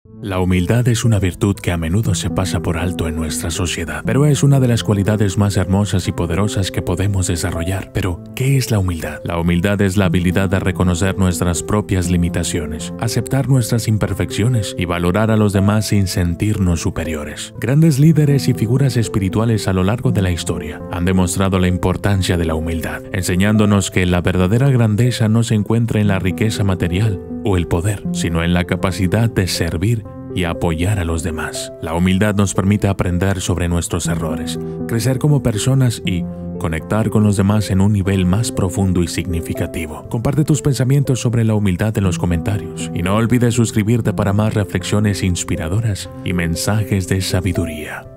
La humildad es una virtud que a menudo se pasa por alto en nuestra sociedad, pero es una de las cualidades más hermosas y poderosas que podemos desarrollar. Pero, ¿qué es la humildad? La humildad es la habilidad de reconocer nuestras propias limitaciones, aceptar nuestras imperfecciones y valorar a los demás sin sentirnos superiores. Grandes líderes y figuras espirituales a lo largo de la historia han demostrado la importancia de la humildad, enseñándonos que la verdadera grandeza no se encuentra en la riqueza material o el poder, sino en la capacidad de servir y apoyar a los demás. La humildad nos permite aprender sobre nuestros errores, crecer como personas y conectar con los demás en un nivel más profundo y significativo. Comparte tus pensamientos sobre la humildad en los comentarios y no olvides suscribirte para más reflexiones inspiradoras y mensajes de sabiduría.